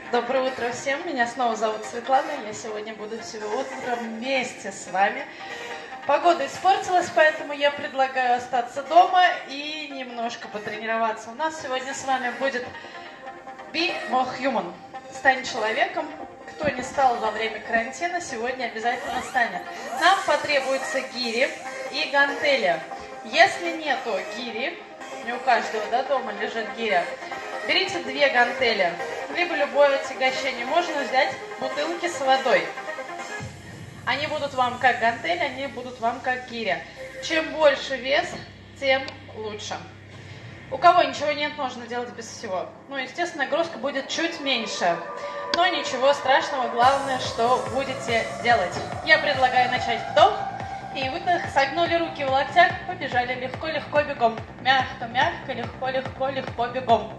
Доброе утро всем, меня снова зовут Светлана, я сегодня буду все утро вместе с вами. Погода испортилась, поэтому я предлагаю остаться дома и немножко потренироваться. У нас сегодня с вами будет Be More Human. Стань человеком. Кто не стал во время карантина, сегодня обязательно станет. Нам потребуются гири и гантели. Если нету гири, не у каждого дома лежит гиря, берите 2 гантели, либо любое отягощение. Можно взять бутылки с водой. Они будут вам как гантели, они будут вам как гиря. Чем больше вес, тем лучше. У кого ничего нет, можно делать без всего. Ну, естественно, нагрузка будет чуть меньше. Но ничего страшного, главное, что будете делать. Я предлагаю начать вдох и выдох. Согнули руки в локтях, побежали легко-легко бегом. Мягко-мягко, легко-легко-легко бегом.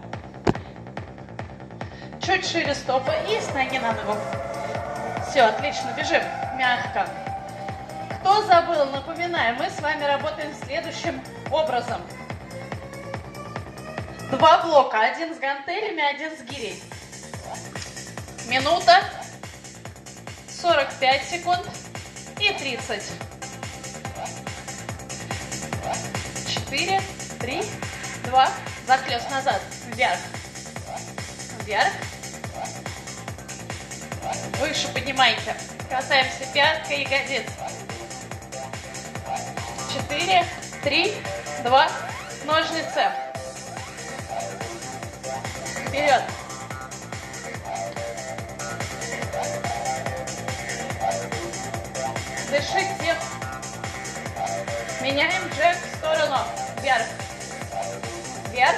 Чуть шире стопы и с ноги на ногу. Все, отлично, бежим. Мягко. Кто забыл, напоминаю, мы с вами работаем следующим образом. 2 блока, 1 с гантелями, 1 с гирей. Минута, 45 секунд и 30. 4, 3, 2, захлёст назад, вверх, вверх. Выше поднимайте. Касаемся пяткой ягодиц. 4, 3, 2, ножницы. Вперед. Дышите. Меняем джек в сторону. Вверх. Вверх.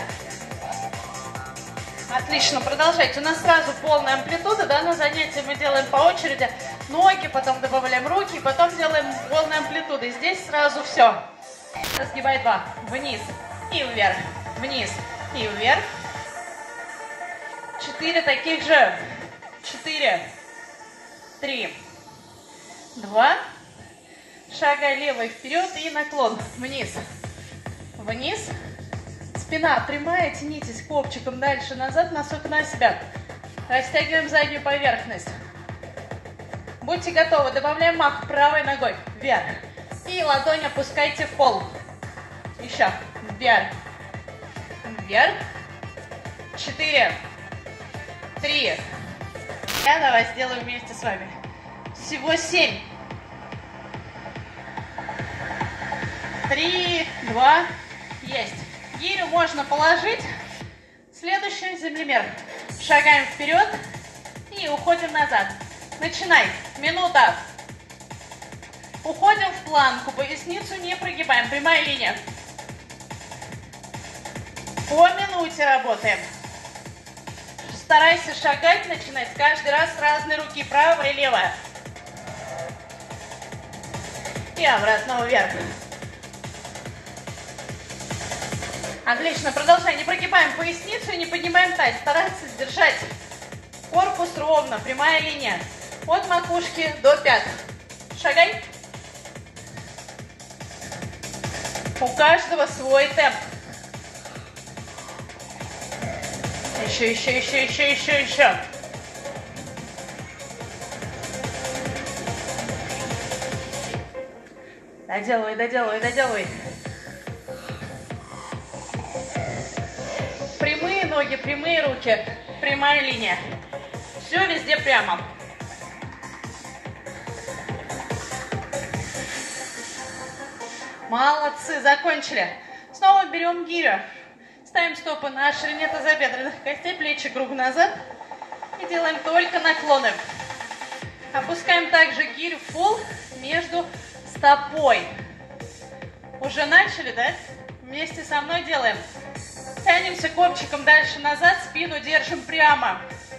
Отлично, продолжайте. У нас сразу полная амплитуда, да, на занятии мы делаем по очереди. Ноги, потом добавляем руки, потом делаем полную амплитуду. И здесь сразу все. Разгибай 2. Вниз и вверх. Вниз и вверх. 4 таких же. 4, 3, 2. Шагай левой вперед и наклон. Вниз. Вниз. Спина прямая, тянитесь копчиком дальше, назад, носок на себя. Растягиваем заднюю поверхность. Будьте готовы, добавляем мах правой ногой. Вверх. И ладонь опускайте в пол. Еще. Вверх. Вверх. 4, 3. Давай сделаем вместе с вами. Всего 7. 3, 2. Есть. Гирю можно положить. Следующий землемер. Шагаем вперед и уходим назад. Начинай. Минута. Уходим в планку. Поясницу не прогибаем. Прямая линия. По минуте работаем. Старайся шагать, начинать каждый раз с разной руки. Правая и левая. И обратно вверх. Отлично, продолжай. Не прогибаем поясницу и не поднимаем таз. Старайся держать корпус ровно, прямая линия. От макушки до пят. Шагай. У каждого свой темп. Еще. Доделывай. Прямые ноги, прямые руки, прямая линия. Все везде прямо. Молодцы, закончили. Снова берем гирю. Ставим стопы на ширине тазобедренных костей, плечи круг назад. И делаем только наклоны. Опускаем также гирю в пол между стопой. Уже начали, да? Вместе со мной делаем. Тянемся копчиком дальше назад, спину держим прямо.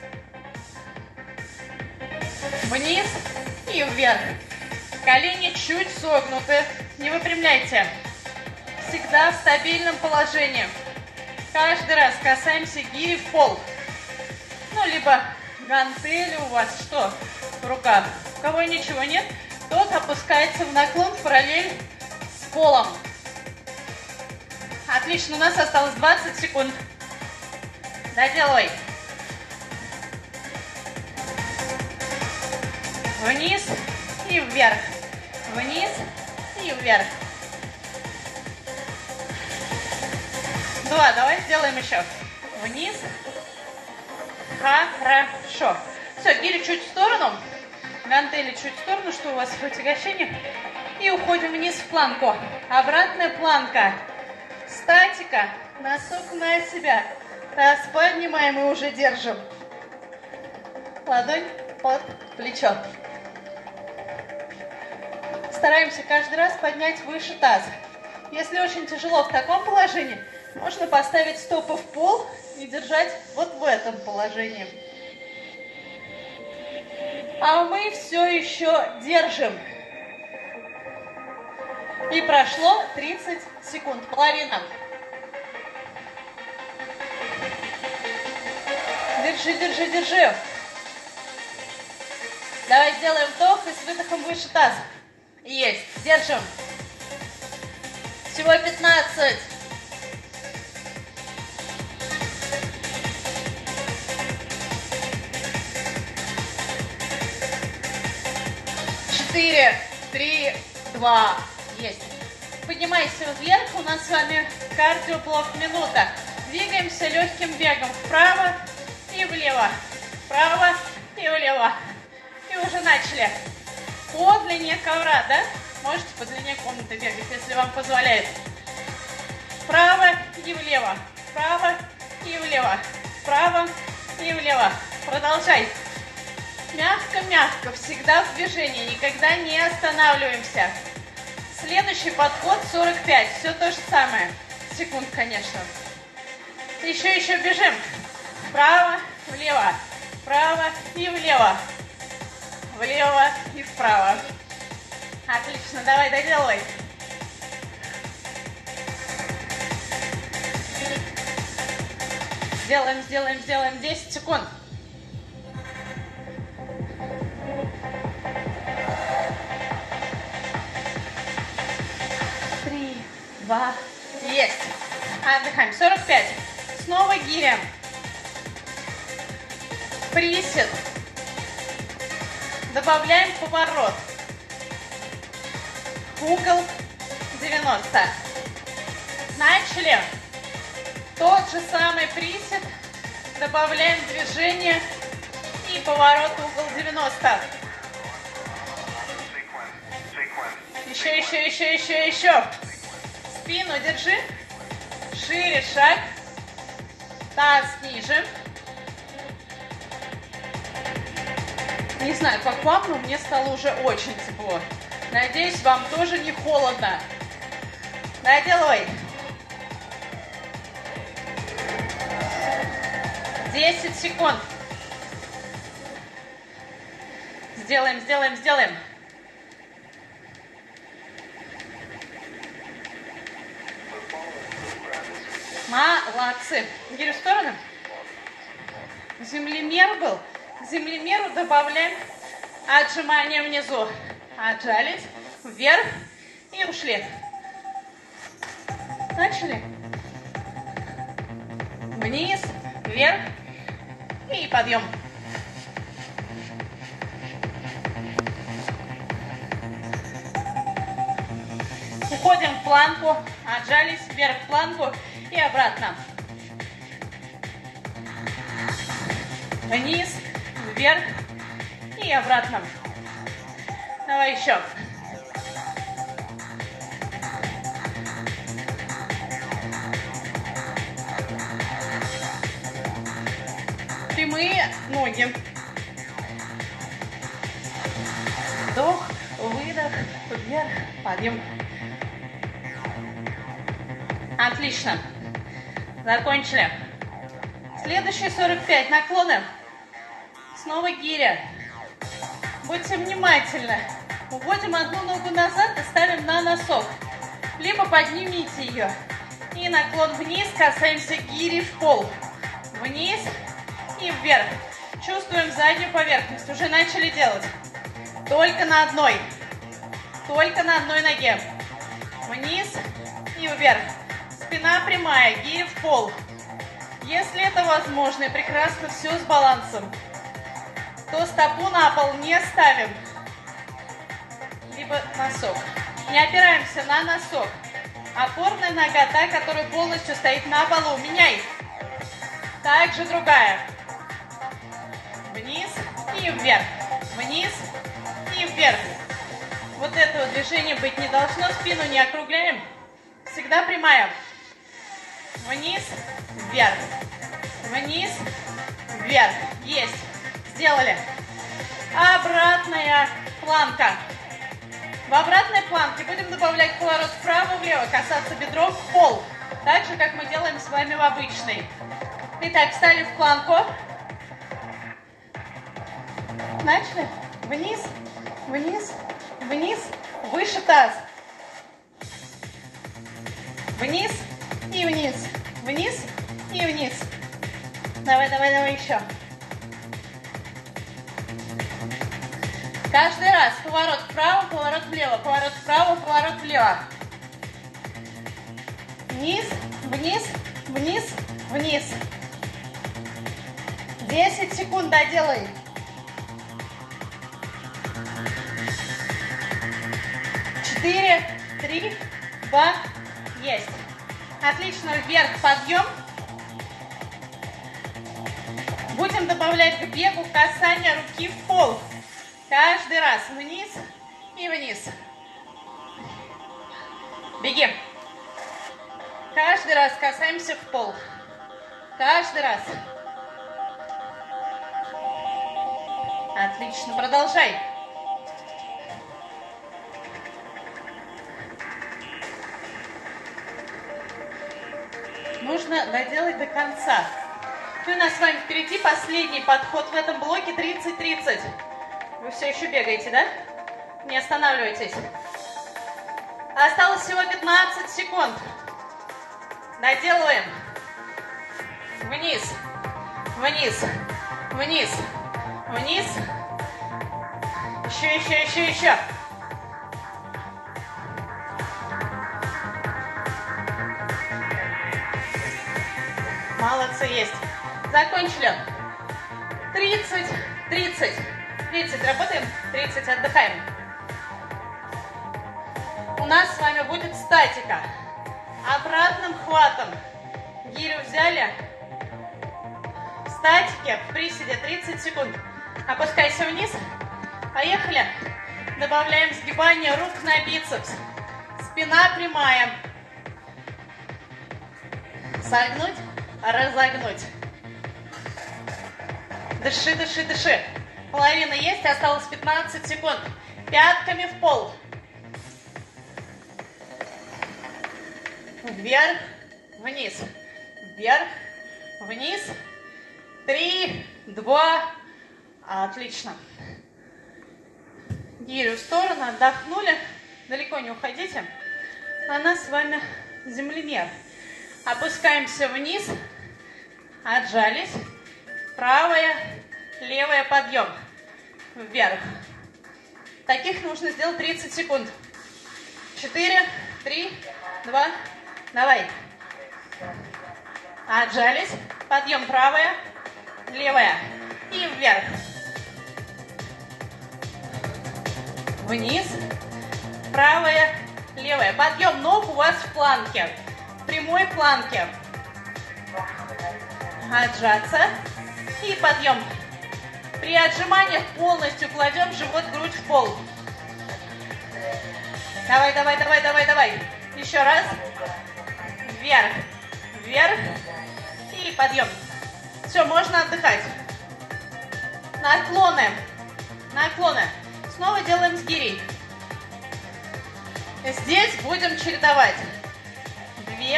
Вниз и вверх. Колени чуть согнуты, не выпрямляйте. Всегда в стабильном положении. Каждый раз касаемся гири в пол. Ну, либо гантели у вас что в руках. У кого ничего нет, тот опускается в наклон в параллель с полом. Отлично, у нас осталось 20 секунд. Доделывай. Вниз и вверх. Вниз и вверх. 2. Давай сделаем еще. Вниз. Хорошо. Все, гири чуть в сторону. Гантели чуть в сторону, что у вас в отягощении. И уходим вниз в планку. Обратная планка. Статика. Носок на себя. Раз, поднимаем и уже держим. Ладонь под плечо. Стараемся каждый раз поднять выше таз. Если очень тяжело в таком положении, можно поставить стопы в пол и держать вот в этом положении. А мы все еще держим. И прошло 30 секунд. Половина. Держи, держи, держи. Давай сделаем вдох и с выдохом выше таз. Есть. Держим. Всего 15. 4, 3, 2. Есть. Поднимайся вверх. У нас с вами кардиоблок минута. Двигаемся легким бегом вправо и влево. Вправо и влево. И уже начали. По длине ковра, да? Можете по длине комнаты бегать, если вам позволяет. Вправо и влево. Вправо и влево. Вправо и влево. Продолжай. Мягко-мягко, всегда в движении, никогда не останавливаемся. Следующий подход 45. Все то же самое. Секунд, конечно. Еще бежим. Вправо, влево. Вправо и влево. Влево и вправо. Отлично, давай, доделай. Сделаем 10 секунд. 3, 2, есть. Отдыхаем. 45. Снова гиря. Присед. Добавляем поворот. Угол 90. Начали. Тот же самый присед. Добавляем движение и поворот угол 90. Еще. Спину держи. Шире шаг. Таз ниже. Не знаю, как вам, но мне стало уже очень тепло. Надеюсь, вам тоже не холодно. Доделывай. 10 секунд. Сделаем. Молодцы. Гирю в сторону. Землемер был. К землемеру добавляем отжимания внизу. Отжались. Вверх. И ушли. Начали. Вниз. Вверх. И подъем. Уходим в планку. Отжались. Вверх в планку. И обратно. Вниз. Вверх. И обратно. Давай еще. Прямые ноги. Вдох, выдох, вверх, подъем. Отлично. Закончили. Следующие 45 наклоны. Снова гиря. Будьте внимательны. Уводим одну ногу назад и ставим на носок. Либо поднимите ее. И наклон вниз, касаемся гири в пол. Вниз и вверх. Чувствуем заднюю поверхность. Уже начали делать. Только на одной. Только на одной ноге. Вниз и вверх. Спина прямая, гири в пол. Если это возможно и прекрасно все с балансом, то стопу на пол не ставим. либо носок. Не опираемся на носок. Опорная нога, та, которая полностью стоит на полу. Меняй. Также другая. Вниз и вверх. Вниз и вверх. Вот этого движения быть не должно. Спину не округляем. Всегда прямая. Вниз, вверх. Вниз, вверх. Есть. Сделали. Обратная планка. В обратной планке будем добавлять поворот вправо-влево, касаться бедром в пол. Так же, как мы делаем с вами в обычной. Итак, встали в планку. Начали. Вниз, вниз, вниз. Выше таз. Вниз и вниз. Вниз и вниз. Давай, давай, давай еще. Каждый раз поворот вправо, поворот влево, поворот вправо, поворот влево. Вниз, вниз, вниз, вниз. 10 секунд доделай. 4, 3, 2, есть. Отлично, вверх подъем. Будем добавлять к бегу касание руки в пол. Каждый раз вниз и вниз. Беги. Каждый раз касаемся в пол. Каждый раз. Отлично, продолжай. Нужно доделать до конца. И у нас с вами впереди последний подход в этом блоке 30-30. Вы все еще бегаете, да? Не останавливайтесь. Осталось всего 15 секунд. Доделываем. Вниз, вниз, вниз, вниз. Еще, еще, еще, еще. Молодцы, есть. Закончили. 30, 30. 30 работаем, 30 отдыхаем. У нас с вами будет статика. Обратным хватом. Гирю взяли. В статике, в приседе 30 секунд. Опускайся вниз. Поехали. Добавляем сгибание рук на бицепс. Спина прямая. Согнуть, разогнуть. Дыши, дыши, дыши. Половина есть, осталось 15 секунд. Пятками в пол. Вверх, вниз. Вверх, вниз. 3, 2. Отлично. Гирю в сторону, отдохнули. Далеко не уходите. А нас с вами землемер. Опускаемся вниз. Отжались. Правая, левая, подъем. Вверх. Таких нужно сделать 30 секунд. 4, 3, 2, давай. Отжались. Подъем правая, левая. И вверх. Вниз. Правая, левая. Подъем ног у вас в планке. В прямой планке. Отжаться. И подъем. При отжиманиях полностью кладем живот, грудь в пол. Давай, давай, давай, давай, давай. Еще раз. Вверх. Вверх. И подъем. Все, можно отдыхать. Наклоны. Наклоны. Снова делаем с гирей. Здесь будем чередовать. 2. 1.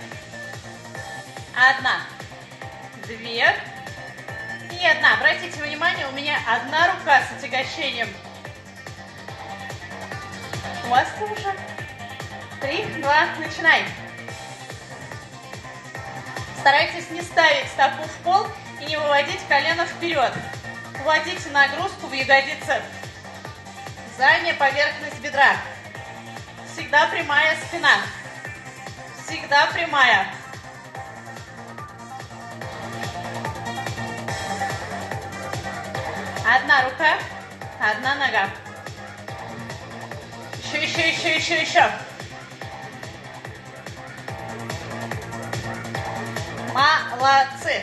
2. И 1. Обратите внимание, у меня одна рука с отягощением. У вас тоже. 3, 2, начинай. Старайтесь не ставить стопу в пол и не выводить колено вперед. Вводите нагрузку в ягодицы. Задняя поверхность бедра. Всегда прямая спина. Всегда прямая. Одна рука, одна нога. Еще. Молодцы.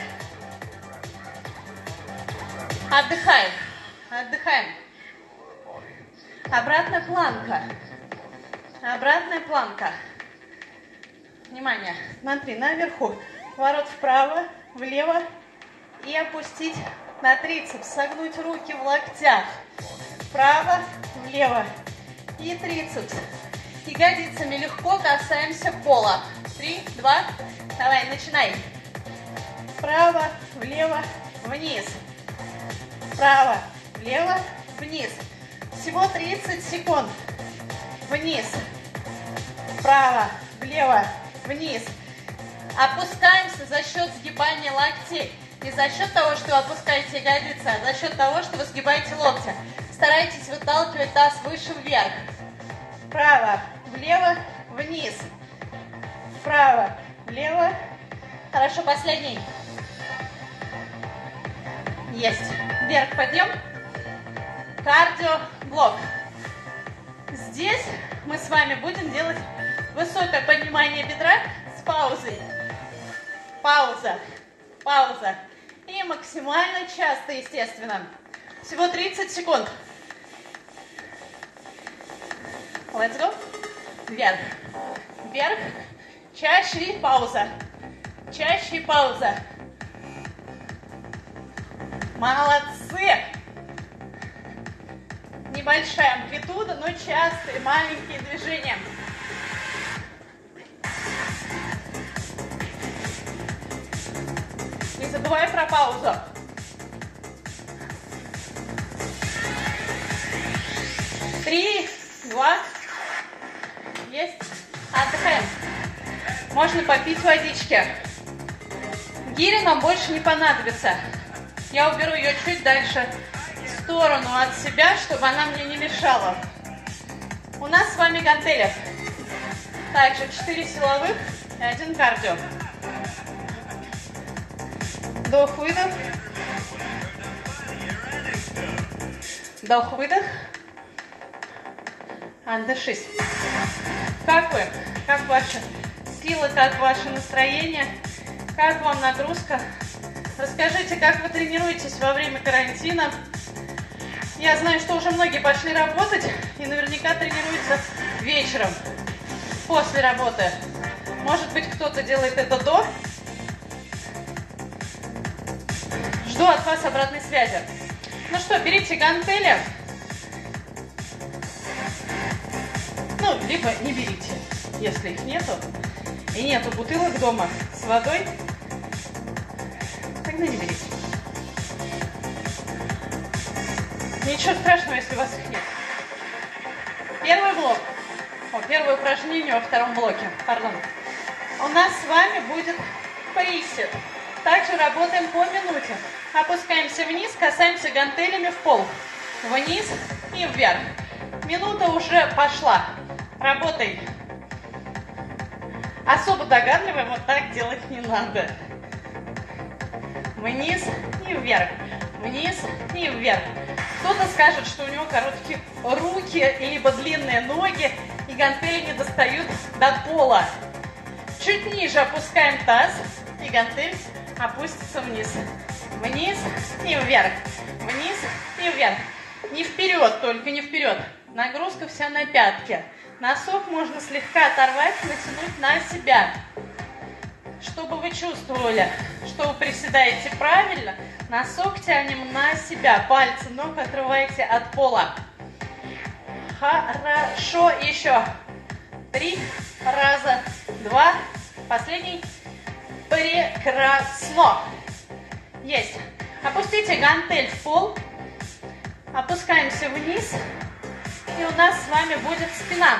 Отдыхаем. Обратная планка. Внимание, смотри, наверху. Поворот вправо, влево и опустить на трицепс. Согнуть руки в локтях. Вправо, влево и трицепс. Ягодицами легко касаемся пола. 3, 2, давай, начинай. Вправо, влево, вниз. Вправо, влево, вниз. Всего 30 секунд. Вниз. Вправо, влево, вниз. Опускаемся за счет сгибания локтей. Не за счет того, что вы опускаете ягодицы, а за счет того, что вы сгибаете локти. Старайтесь выталкивать таз выше вверх. Вправо, влево, вниз. Вправо, влево. Хорошо, последний. Есть. Вверх подъем. Кардиоблок. Здесь мы с вами будем делать высокое поднимание бедра с паузой. Пауза. И максимально часто, естественно. Всего 30 секунд. Let's go. Вверх. Чаще и пауза. Молодцы. Небольшая амплитуда, но частые маленькие движения. Не забывай про паузу. 3, 2, есть. Отдыхаем. Можно попить водички. Гири нам больше не понадобится. Я уберу ее чуть дальше в сторону от себя, чтобы она мне не мешала. У нас с вами гантели. Также 4 силовых и 1 кардио. Вдох-выдох. Вдох-выдох. Отдышись. Как вы? Как ваши силы, как ваше настроение? Как вам нагрузка? Расскажите, как вы тренируетесь во время карантина? Я знаю, что уже многие пошли работать и наверняка тренируются вечером, после работы. Может быть, кто-то делает это до. Жду от вас обратной связи. Ну что, берите гантели. Ну, либо не берите, если их нету. И нету бутылок дома с водой, тогда не берите. Ничего страшного, если у вас их нет. Первый блок. Первое упражнение во втором блоке. Пардон. У нас с вами будет присед. Также работаем по минуте. Опускаемся вниз, касаемся гантелями в пол. Вниз и вверх. Минута уже пошла. Работай. Особо догадливым вот так делать не надо. Вниз и вверх. Вниз и вверх. Кто-то скажет, что у него короткие руки, либо длинные ноги, и гантели не достают до пола. Чуть ниже опускаем таз, и гантель опустится вниз. Вниз и вверх. Вниз и вверх. Не вперед, только не вперед. Нагрузка вся на пятки. Носок можно слегка оторвать, натянуть на себя. Чтобы вы чувствовали, что вы приседаете правильно, носок тянем на себя. Пальцы ног отрывайте от пола. Хорошо. Еще. 3 раза. 2. Последний. Прекрасно. Есть. Опустите гантель в пол. Опускаемся вниз. И у нас с вами будет спина.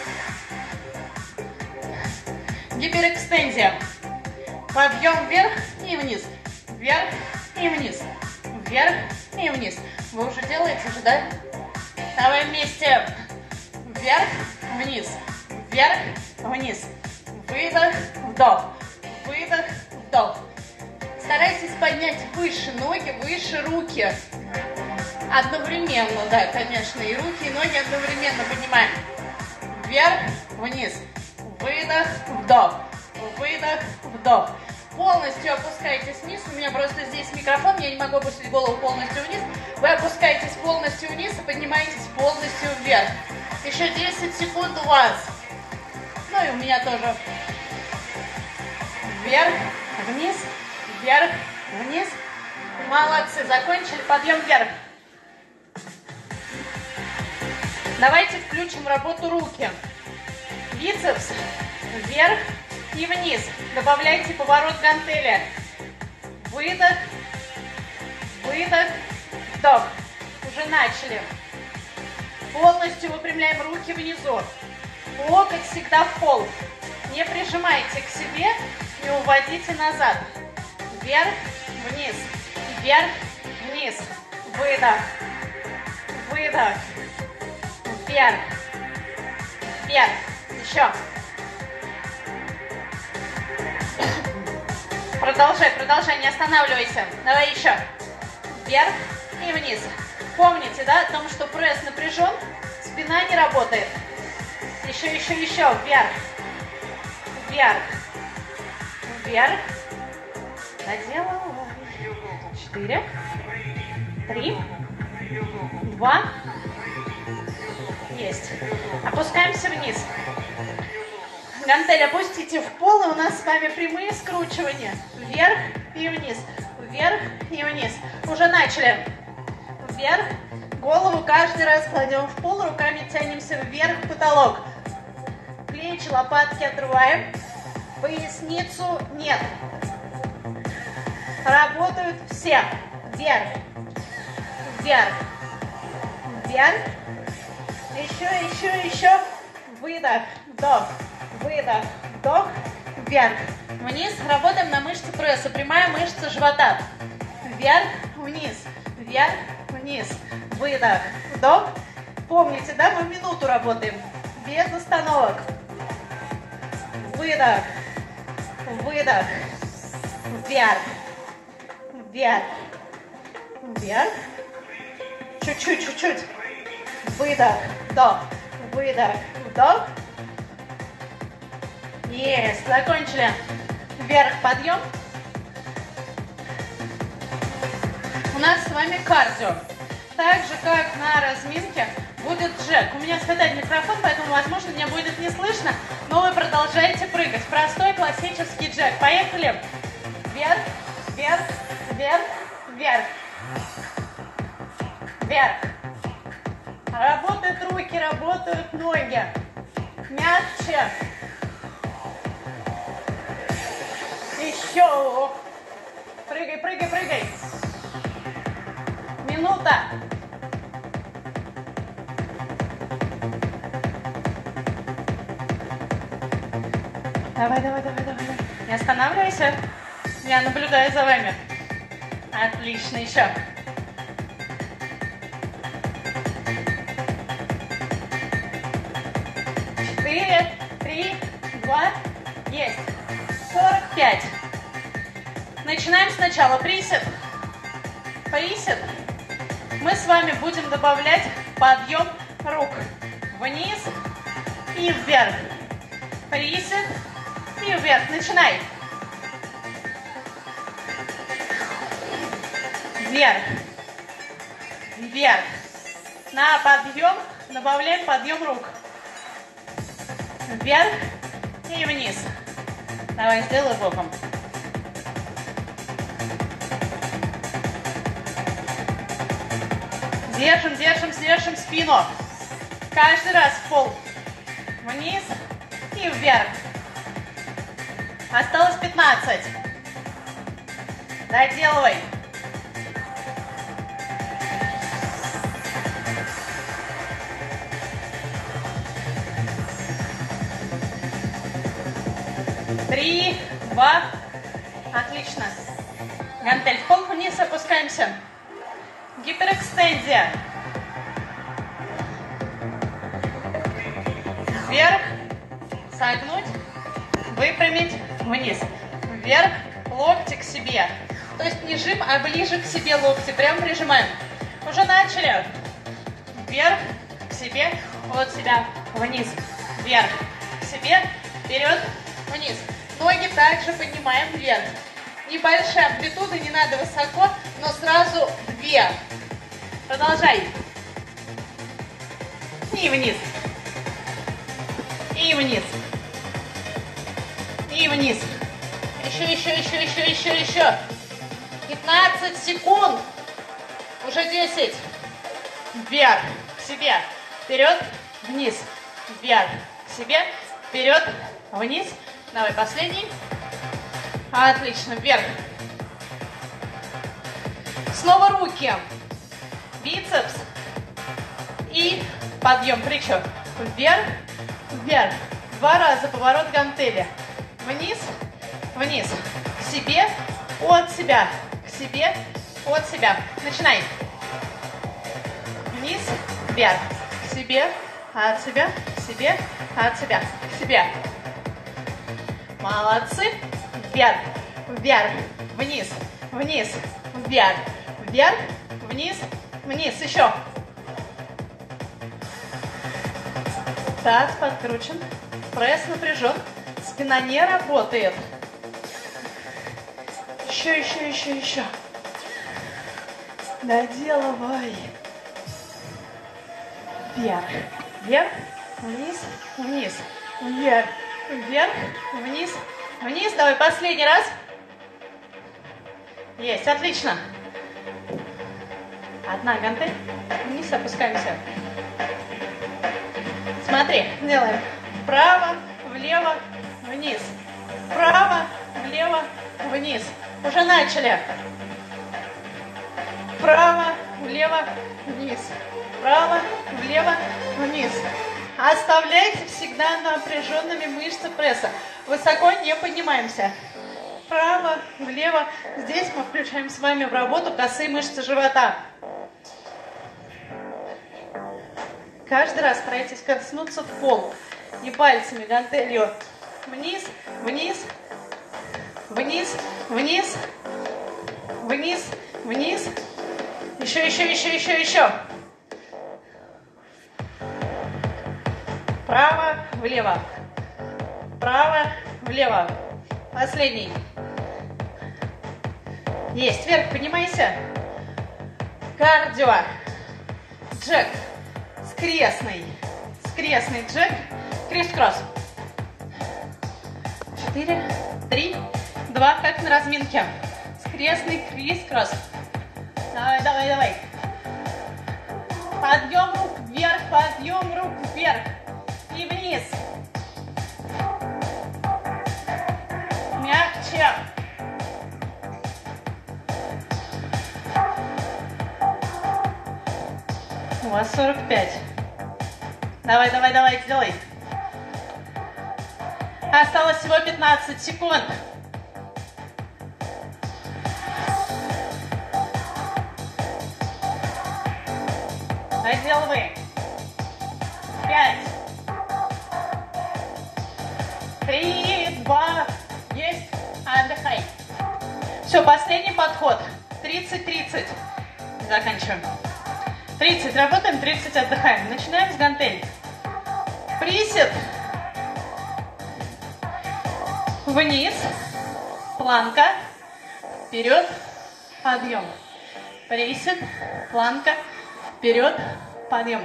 Гиперэкстензия. Подъем вверх и вниз. Вверх и вниз. Вверх и вниз. Вы уже делаете же, да? Давай вместе. Вверх, вниз. Вверх, вниз. Выдох, вдох. Выдох, вдох. Старайтесь поднять выше ноги, выше руки. Одновременно, да, конечно, и руки, и ноги одновременно поднимаем. вверх, вниз, выдох, вдох, выдох, вдох. Полностью опускайтесь вниз, у меня просто здесь микрофон, я не могу опустить голову полностью вниз. Вы опускаетесь полностью вниз и поднимаетесь полностью вверх. Еще 10 секунд у вас. Ну и у меня тоже. Вверх, вниз, вверх, вниз. Молодцы, закончили, подъем вверх. Давайте включим в работу руки. Бицепс вверх и вниз. Добавляйте поворот гантели. Выдох, выдох, вдох. Уже начали. Полностью выпрямляем руки внизу. Локоть всегда в пол. Не прижимайте к себе, не уводите назад. Вверх, вниз, вверх, вниз. Выдох, выдох, вверх, вверх. Еще. Продолжай, продолжай, не останавливайся. Давай еще. Вверх и вниз. Помните, да, о том, что пресс напряжен, спина не работает. Еще, еще, еще. Вверх. Вверх. Вверх. Доделала. 4, 3, 2. Есть. Опускаемся вниз. Гантель опустите в пол, и у нас с вами прямые скручивания. Вверх и вниз. Вверх и вниз. Уже начали. Вверх. Голову каждый раз кладем в пол, руками тянемся вверх в потолок. Плечи, лопатки отрываем. Поясницу нет. Работают все. Вверх. Вверх. Вверх. Еще, еще, еще. Выдох. Вдох. Выдох. Вдох. Вверх. Вниз. Работаем на мышцы пресса. Прямая мышца живота. Вверх. Вниз. Вверх. Вниз. Выдох. Вдох. Помните, да, мы минуту работаем. Без остановок. Выдох. Выдох. Вверх. Вверх. Вверх. Чуть-чуть, чуть-чуть. Выдох. Вдох. Выдох. Вдох. Есть. Закончили. Вверх, подъем. У нас с вами кардио. Так же, как на разминке, будет джек. У меня схватает микрофон, поэтому, возможно, меня будет не слышно, но вы продолжаете прыгать. Простой классический джек. Поехали. Вверх, вверх, вверх, вверх. Вверх. Работают руки, работают ноги. Мягче. Еще. Прыгай, прыгай, прыгай. Минута. Давай, давай, давай, давай. Не останавливайся. Я наблюдаю за вами. Отлично, еще. Четыре, 3, 2, есть. 45. Начинаем сначала. Присед. Присед. Мы с вами будем добавлять подъем рук. Вниз и вверх. Присед и вверх. Начинай. Вверх. Вверх. На подъем добавляем подъем рук. Вверх и вниз. Давай, сделай боком. Держим, держим, держим спину. Каждый раз в пол. Вниз и вверх. Осталось 15. Доделывай. Три, 2. Отлично. Гантель в пол, вниз опускаемся. Гиперэкстензия. Вверх, согнуть, выпрямить, вниз. Вверх, локти к себе. То есть не жим, а ближе к себе локти. Прям прижимаем. Уже начали. Вверх, к себе, от себя, вниз. вверх, к себе, вперед, вниз. Ноги также поднимаем вверх. Небольшая амплитуда, не надо высоко, но сразу вверх. Продолжай. И вниз. И вниз. И вниз. Еще. 15 секунд. Уже 10. Вверх, к себе, вперед, вниз. Вверх, к себе, вперед, вниз. Давай последний. Отлично, вверх. Снова руки. Бицепс. И подъем плечо. Вверх, вверх. 2 раза поворот гантели. Вниз, вниз. К себе, от себя. К себе, от себя. Начинай. Вниз, вверх. К себе, от себя, к себе, от себя, к себе. Молодцы. Вверх, вверх, вниз, вниз, вверх, вверх, вниз, вниз. Еще. Таз подкручен, пресс напряжен, спина не работает. Еще. Доделывай. Вверх, вверх, вниз, вниз, вверх, вверх, вниз, вниз. Давай последний раз. Есть, отлично. Одна гантель. Вниз опускаемся. Смотри, делаем вправо, влево, вниз. Вправо, влево, вниз. Уже начали. Вправо, влево, вниз. Вправо, влево, вниз. Оставляйте всегда напряженными мышцы пресса. Высоко не поднимаемся. Вправо, влево. Здесь мы включаем с вами в работу косые мышцы живота. Каждый раз старайтесь коснуться в пол. Не пальцами, гантелью. Вниз, вниз, вниз, вниз, вниз, вниз. Еще. Вправо, влево. Вправо, влево. Последний. Есть. Вверх поднимайся. Кардио. Джек. Скрестный. Скрестный джек. Крисс-кросс. 4, 3, 2. Как на разминке. Скрестный крисс-кросс. Давай. Подъем рук вверх, подъем рук вверх. И вниз. Мягче. У вас 45. Давай, делай. Осталось всего 15 секунд. Доделывай. 5, 3, 2, есть. Отдыхай. Все, последний подход. 30-30. Заканчиваем. 30 работаем, 30 отдыхаем. Начинаем с гантель. Присед. Вниз. Планка. Вперед. Подъем. Присед. Планка. Вперед. Подъем.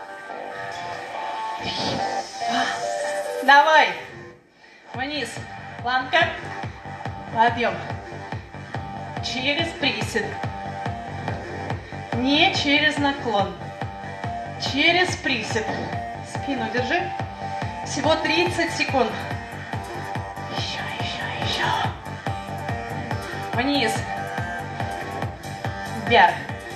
Давай. Вниз. Планка. Подъем. Через присед. Не через наклон. Через присед. Спину держи. Всего 30 секунд. Еще. Вниз. Вверх.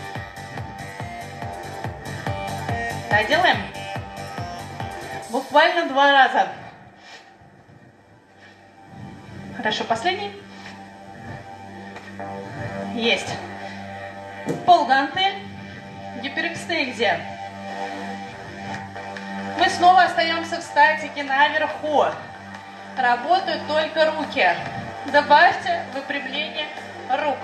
Доделаем. Буквально 2 раза. Хорошо, последний. Есть. Полгантель. Гиперэкстензия. Мы снова остаемся в статике наверху. Работают только руки. Добавьте выпрямление рук.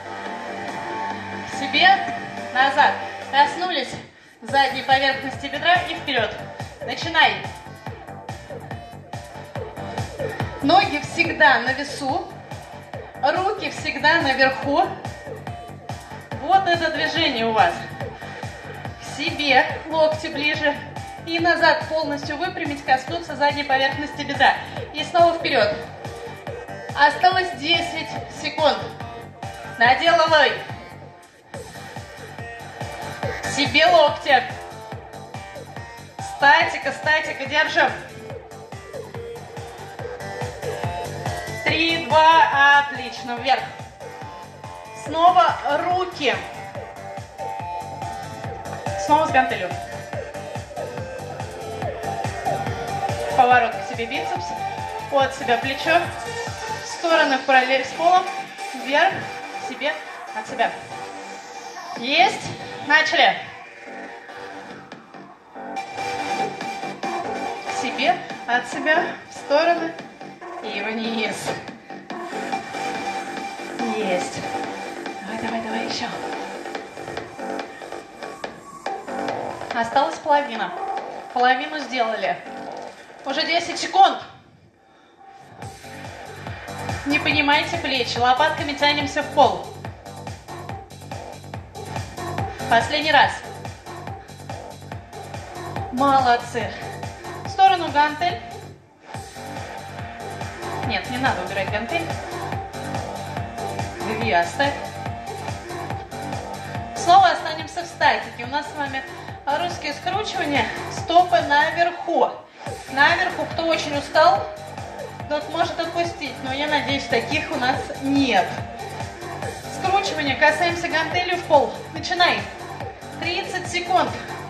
К себе, назад. Коснулись задней поверхности бедра и вперед. Начинай. Ноги всегда на весу, руки всегда наверху. Вот это движение у вас. К себе, локти ближе. И назад полностью выпрямить, коснуться задней поверхности бедра. И снова вперед. Осталось 10 секунд. Наделывай. К себе локти. Статика, статика, держим. 3, 2, отлично, вверх. Снова руки. Снова с гантелью. Поворот к себе бицепс. От себя плечо. Стороны в параллель с полом. Вверх, к себе, от себя. Есть. Начали. К себе, от себя, в стороны и вниз. Есть. Давай, давай, давай еще. Осталась половина. Половину сделали. Уже 10 секунд. Не поднимайте плечи. Лопатками тянемся в пол. Последний раз. Молодцы. В сторону гантель. Нет, не надо убирать гантель. Две оставь. Снова останемся в статике. У нас с вами русские скручивания. Стопы наверху. Наверху. Кто очень устал, тот может отпустить. Но я надеюсь, таких у нас нет. Скручивание. Касаемся гантелью в пол. Начинай. 30 секунд.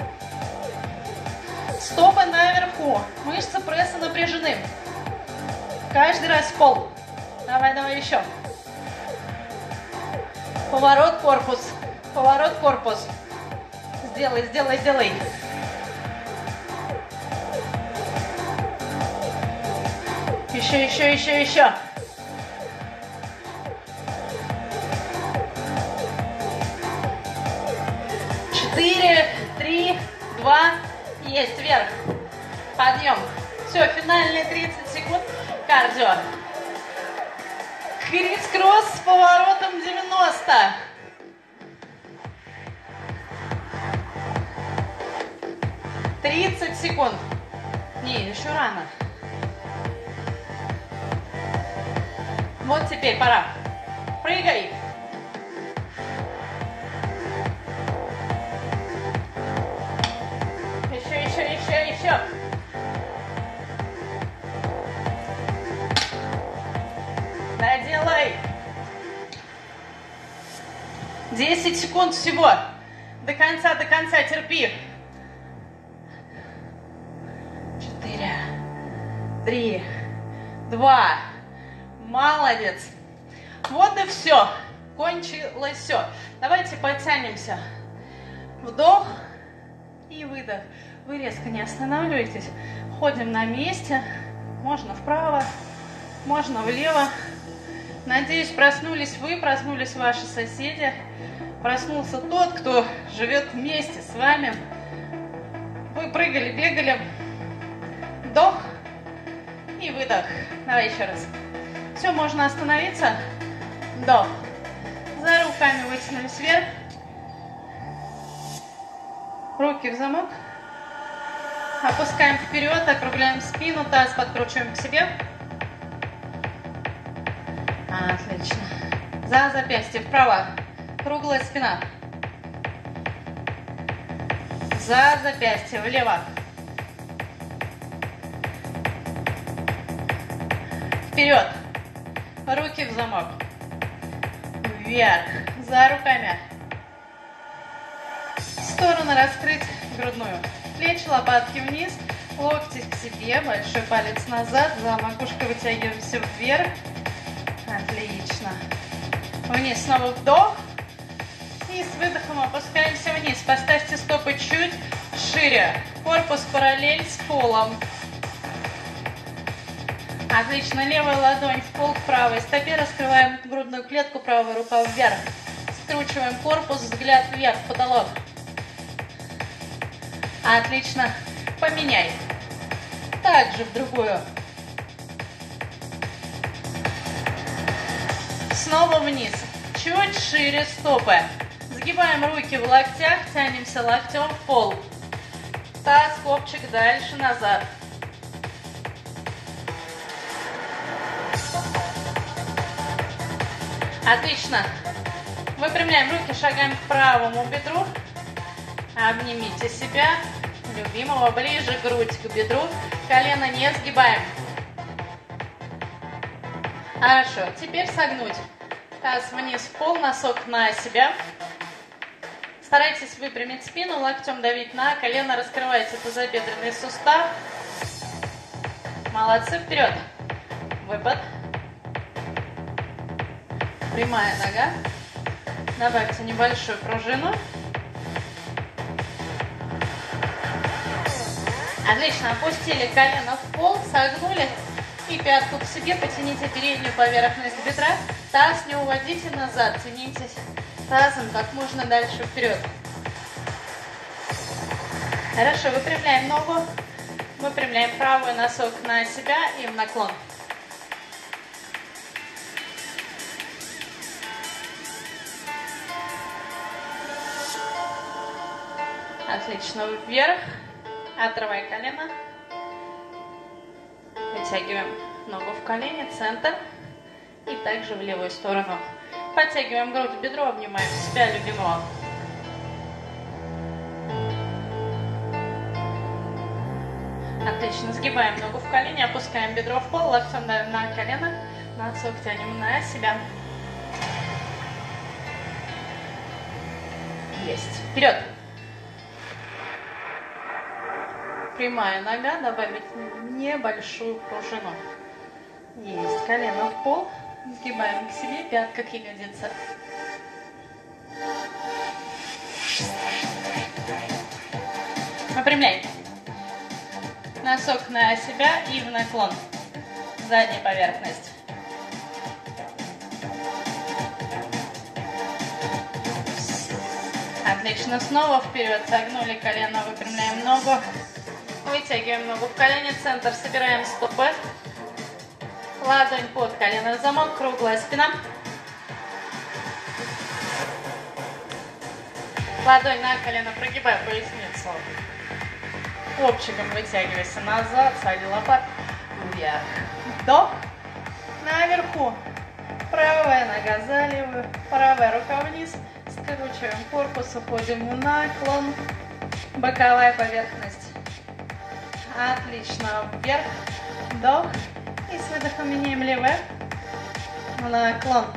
Стопы наверху. Мышцы пресса напряжены. Каждый раз в пол. Давай, давай еще. Поворот корпус. Поворот корпус. Сделай, сделай, сделай. Еще, еще, еще, еще. Четыре, 3, 2, есть, вверх. Подъем. Все, финальные 30 секунд. Кардио. Крисс-кросс с поворотом 90. Тридцать секунд. Не, еще рано. Вот теперь пора. Прыгай. Еще, еще, еще, еще. Доделай. 10 секунд всего. До конца, терпи. 4, 3, 2. Молодец. Вот и все. Кончилось все. Давайте подтянемся. Вдох и выдох. Вы резко не останавливаетесь. Ходим на месте. Можно вправо, можно влево. Надеюсь, проснулись вы, проснулись ваши соседи. Проснулся тот, кто живет вместе с вами. Вы прыгали, бегали. Вдох и выдох. Давай еще раз. Все, можно остановиться. Вдох. За руками вытянулись вверх. Руки в замок. Опускаем вперед, округляем спину, таз подкручиваем к себе. Отлично. За запястье вправо. Круглая спина. За запястье влево. Вперед. Руки в замок. Вверх. За руками. Стороны раскрыть грудную. Плечи, лопатки вниз. Локти к себе. Большой палец назад. За макушкой вытягиваемся вверх. Отлично. Вниз снова вдох. И с выдохом опускаемся вниз. Поставьте стопы чуть шире. Корпус параллель с полом. Отлично. Левая ладонь в пол к правой стопе. Раскрываем грудную клетку. Правая рука вверх. Скручиваем корпус. Взгляд вверх. Потолок. Отлично. Поменяй. Также в другую. Снова вниз. Чуть шире стопы. Сгибаем руки в локтях, тянемся локтем в пол. Таз, копчик дальше, назад. Отлично. Выпрямляем руки, шагаем к правому бедру. Обнимите себя, любимого, ближе грудь к бедру. Колено не сгибаем. Хорошо. Теперь согнуть. Таз вниз в пол, носок на себя. Старайтесь выпрямить спину, локтем давить на колено, раскрывайте тазобедренный сустав. Молодцы, вперед. Выпад. Прямая нога. Добавьте небольшую пружину. Отлично, опустили колено в пол, согнули и пятку к себе, потяните переднюю поверхность бедра. Таз не уводите назад, тянитесь тазом как можно дальше вперед. Хорошо, выпрямляем ногу, выпрямляем правый носок на себя и в наклон. Отлично, вверх, отрывай колено, вытягиваем ногу в колени, центр и также в левую сторону. Подтягиваем грудь к бедру, обнимаем себя, любимого. Отлично, сгибаем ногу в колени, опускаем бедро в пол, локтем на колено, носок тянем на себя. Есть. Вперед. Прямая нога, добавить небольшую пружину. Есть. Колено в пол. Сгибаем к себе, пятка к ягодице. Выпрямляем. Носок на себя и в наклон. Задняя поверхность. Отлично. Снова вперед. Согнули колено, выпрямляем ногу. Вытягиваем ногу в колени, центр, собираем стопы. Ладонь под колено в замок, круглая спина. Ладонь на колено, прогибай поясницу. Копчиком вытягивайся назад, сзади лопат, вверх. Вдох. Наверху. Правая нога за левую, правая рука вниз. Скручиваем корпус, уходим в наклон. Боковая поверхность. Отлично. Вверх. Вдох. И с выдохом меняем левое. Наклон.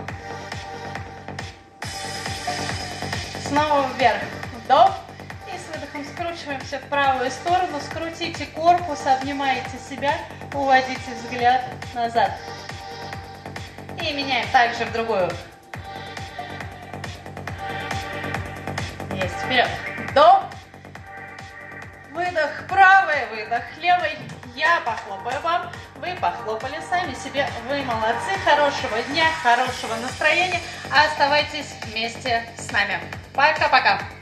Снова вверх. Вдох. И с выдохом скручиваемся в правую сторону. Скрутите корпус, обнимаете себя. Уводите взгляд назад. И меняем также в другую. Есть. Вперед. Вдох. Выдох правый, выдох левый. Я похлопаю вам, вы похлопали сами себе. Вы молодцы. Хорошего дня, хорошего настроения. Оставайтесь вместе с нами. Пока-пока.